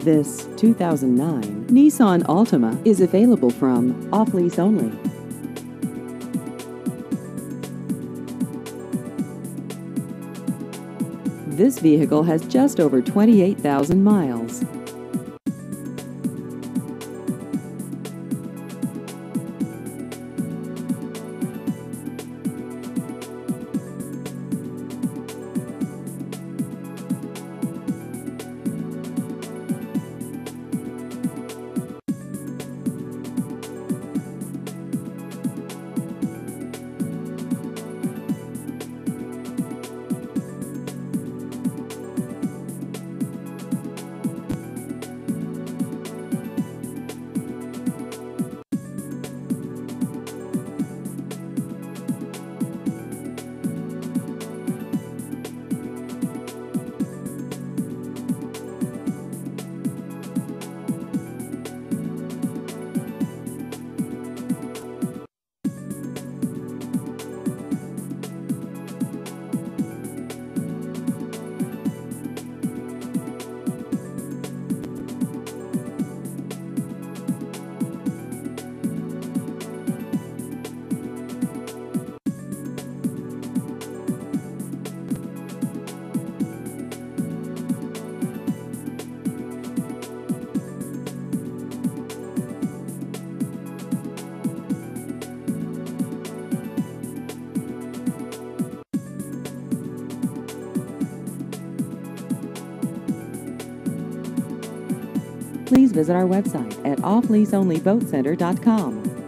This 2009 Nissan Altima is available from Off Lease Only. This vehicle has just over 28,000 miles. Please visit our website at offleaseonlyboatcenter.com.